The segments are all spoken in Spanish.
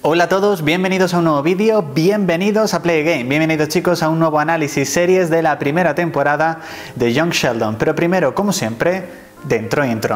Hola a todos, bienvenidos a un nuevo vídeo, bienvenidos a Play Game, bienvenidos chicos a un nuevo análisis series de la primera temporada de Young Sheldon. Pero primero, como siempre, dentro intro.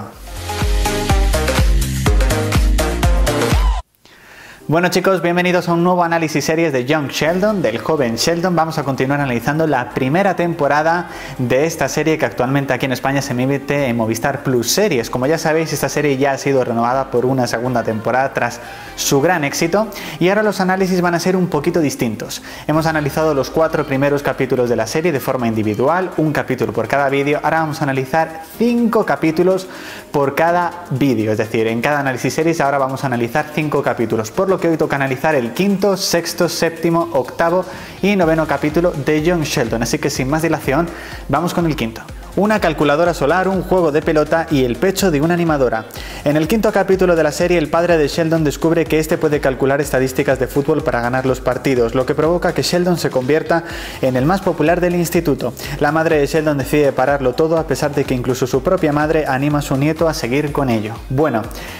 Bueno chicos, bienvenidos a un nuevo análisis series de Young Sheldon, del joven Sheldon. Vamos a continuar analizando la primera temporada de esta serie que actualmente aquí en España se emite en Movistar Plus Series. Como ya sabéis, esta serie ya ha sido renovada por una segunda temporada tras su gran éxito y ahora los análisis van a ser un poquito distintos. Hemos analizado los 4 primeros capítulos de la serie de forma individual, un capítulo por cada vídeo. Ahora vamos a analizar 5 capítulos por cada vídeo, es decir, en cada análisis series ahora vamos a analizar 5 capítulos, por lo que hoy toca analizar el quinto, sexto, séptimo, octavo y noveno capítulo de Young Sheldon. Así que sin más dilación, vamos con el quinto. Una calculadora solar, un juego de pelota y el pecho de una animadora. En el quinto capítulo de la serie, el padre de Sheldon descubre que este puede calcular estadísticas de fútbol para ganar los partidos, lo que provoca que Sheldon se convierta en el más popular del instituto. La madre de Sheldon decide pararlo todo, a pesar de que incluso su propia madre anima a su nieto a seguir con ello. Bueno,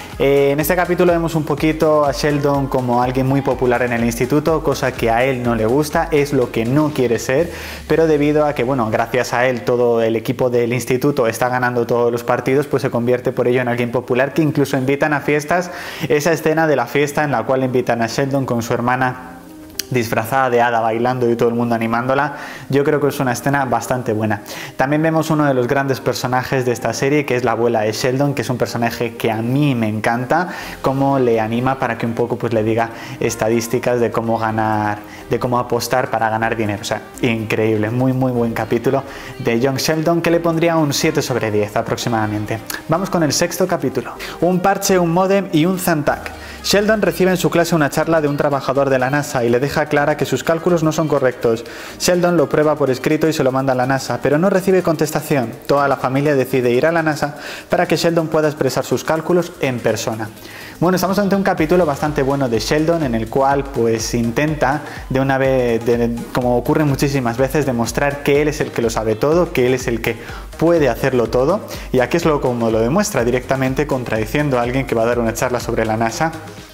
en este capítulo vemos un poquito a Sheldon como alguien muy popular en el instituto, cosa que a él no le gusta, es lo que no quiere ser, pero debido a que, bueno, gracias a él todo el equipo del instituto está ganando todos los partidos, pues se convierte por ello en alguien popular que incluso invitan a fiestas. Esa escena de la fiesta en la cual invitan a Sheldon con su hermana disfrazada de hada bailando y todo el mundo animándola, yo creo que es una escena bastante buena. También vemos uno de los grandes personajes de esta serie, que es la abuela de Sheldon, que es un personaje que a mí me encanta, cómo le anima para que un poco pues le diga estadísticas de cómo ganar, de cómo apostar para ganar dinero. O sea, increíble, muy buen capítulo de Young Sheldon, que le pondría un 7 sobre 10 aproximadamente. Vamos con el sexto capítulo. Un parche, un módem y un Zantac. Sheldon recibe en su clase una charla de un trabajador de la NASA y le deja clara que sus cálculos no son correctos. Sheldon lo prueba por escrito y se lo manda a la NASA, pero no recibe contestación. Toda la familia decide ir a la NASA para que Sheldon pueda expresar sus cálculos en persona. Bueno, estamos ante un capítulo bastante bueno de Sheldon en el cual pues intenta de una vez, como ocurre muchísimas veces, demostrar que él es el que lo sabe todo, que él es el que puede hacerlo todo, y aquí es como lo demuestra directamente contradiciendo a alguien que va a dar una charla sobre la NASA.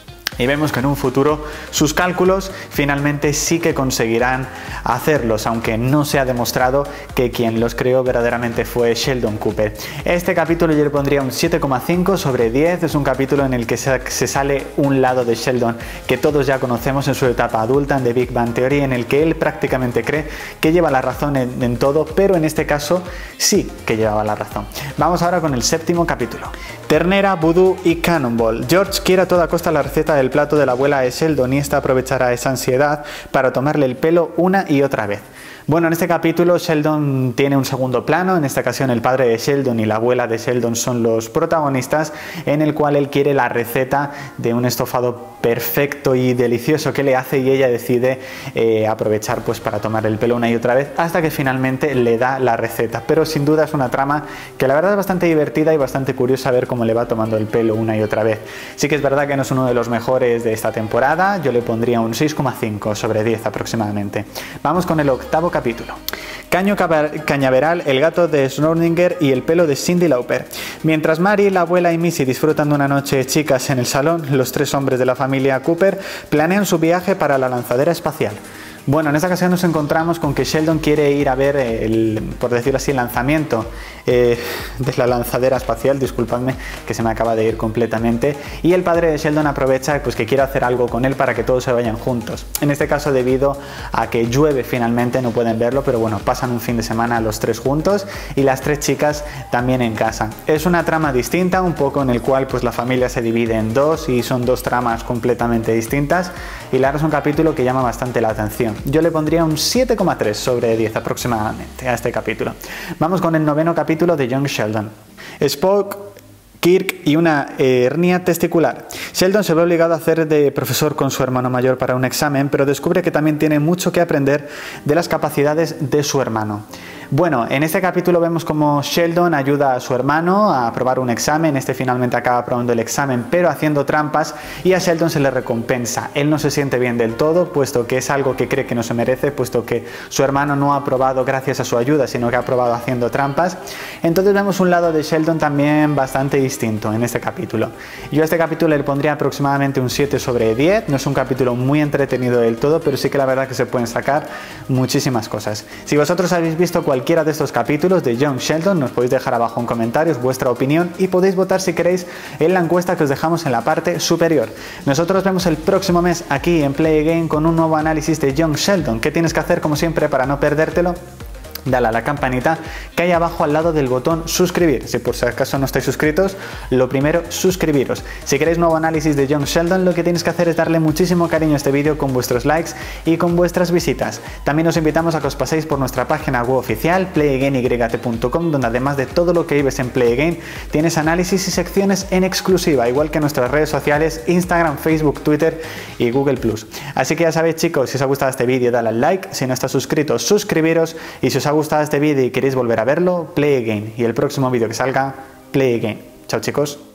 Y vemos que en un futuro sus cálculos finalmente sí que conseguirán hacerlos, aunque no se ha demostrado que quien los creó verdaderamente fue Sheldon Cooper. Este capítulo yo le pondría un 7,5 sobre 10. Es un capítulo en el que se sale un lado de Sheldon que todos ya conocemos en su etapa adulta en The Big Bang Theory, en el que él prácticamente cree que lleva la razón en todo, pero en este caso sí que llevaba la razón. Vamos ahora con el séptimo capítulo. Ternera, vudú y cannonball. George quiere a toda costa la receta del plato de la abuela de Sheldon y esta aprovechará esa ansiedad para tomarle el pelo una y otra vez. Bueno, en este capítulo Sheldon tiene un segundo plano. En esta ocasión el padre de Sheldon y la abuela de Sheldon son los protagonistas, en el cual él quiere la receta de un estofado perfecto y delicioso que le hace, y ella decide aprovechar pues para tomar el pelo una y otra vez hasta que finalmente le da la receta. Pero sin duda es una trama que la verdad es bastante divertida y bastante curiosa ver cómo le va tomando el pelo una y otra vez. Sí que es verdad que no es uno de los mejores de esta temporada, yo le pondría un 6,5 sobre 10 aproximadamente. Vamos con el octavo capítulo. Caño Cañaveral, el gato de Schrödinger y el pelo de Cyndi Lauper. Mientras Mary, la abuela y Missy disfrutan de una noche de chicas en el salón, los 3 hombres de la familia Cooper planean su viaje para la lanzadera espacial. Bueno, en esta ocasión nos encontramos con que Sheldon quiere ir a ver por decirlo así, el lanzamiento de la lanzadera espacial, disculpadme que se me acaba de ir completamente, y el padre de Sheldon aprovecha pues que quiere hacer algo con él para que todos se vayan juntos. En este caso, debido a que llueve finalmente, no pueden verlo, pero bueno, pasan un fin de semana los 3 juntos y las 3 chicas también en casa. Es una trama distinta, un poco en el cual pues la familia se divide en 2 y son 2 tramas completamente distintas, y la verdad es un capítulo que llama bastante la atención. Yo le pondría un 7,3 sobre 10 aproximadamente a este capítulo. Vamos con el noveno capítulo de Young Sheldon. Spock, Kirk y una hernia testicular. Sheldon se ve obligado a hacer de profesor con su hermano mayor para un examen, pero descubre que también tiene mucho que aprender de las capacidades de su hermano. Bueno, en este capítulo vemos cómo Sheldon ayuda a su hermano a aprobar un examen. Este finalmente acaba aprobando el examen, pero haciendo trampas, y a Sheldon se le recompensa. Él no se siente bien del todo, puesto que es algo que cree que no se merece, puesto que su hermano no ha aprobado gracias a su ayuda, sino que ha aprobado haciendo trampas. Entonces vemos un lado de Sheldon también bastante distinto en este capítulo. Yo a este capítulo le pondría aproximadamente un 7 sobre 10, no es un capítulo muy entretenido del todo, pero sí que la verdad que se pueden sacar muchísimas cosas. Si vosotros habéis visto cualquiera de estos capítulos de Young Sheldon, nos podéis dejar abajo en comentarios vuestra opinión y podéis votar si queréis en la encuesta que os dejamos en la parte superior. Nosotros nos vemos el próximo mes aquí en Play Again con un nuevo análisis de Young Sheldon. ¿Qué tienes que hacer como siempre para no perdértelo? Dale a la campanita que hay abajo al lado del botón suscribir. Si por si acaso no estáis suscritos, lo primero, suscribiros. Si queréis nuevo análisis de Young Sheldon, lo que tenéis que hacer es darle muchísimo cariño a este vídeo con vuestros likes y con vuestras visitas. También os invitamos a que os paséis por nuestra página web oficial, playagainyt.com, donde además de todo lo que vives en Play Again, tienes análisis y secciones en exclusiva, igual que nuestras redes sociales, Instagram, Facebook, Twitter y Google+. Así que ya sabéis, chicos, si os ha gustado este vídeo, dale al like. Si no estáis suscritos, suscribiros. Y si os ha gustado este vídeo y queréis volver a verlo, Play Again. Y el próximo vídeo que salga, Play Again. Chao, chicos.